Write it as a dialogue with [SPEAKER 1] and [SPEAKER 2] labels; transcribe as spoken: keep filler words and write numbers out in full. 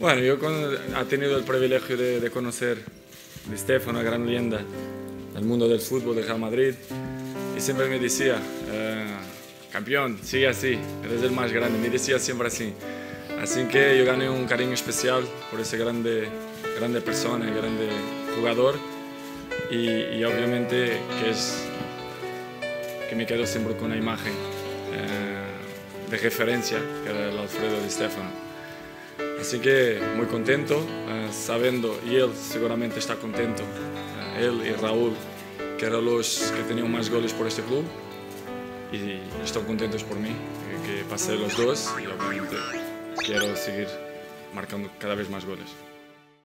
[SPEAKER 1] Bueno, yo con, he tenido el privilegio de, de conocer a Stefano, una gran leyenda del mundo del fútbol de Real Madrid, y siempre me decía, eh, campeón, sigue así, eres el más grande, me decía siempre así. Así que yo gané un cariño especial por ese grande, grande persona, grande jugador, y, y obviamente que, es, que me quedo siempre con una imagen eh, de referencia, que era el Alfredo Di Stéfano. Así que muy contento, eh, sabiendo, y él seguramente está contento, eh, él y Raúl, que eran los que tenían más goles por este club, y están contentos por mí, eh, que pasé los dos, y obviamente quiero seguir marcando cada vez más goles.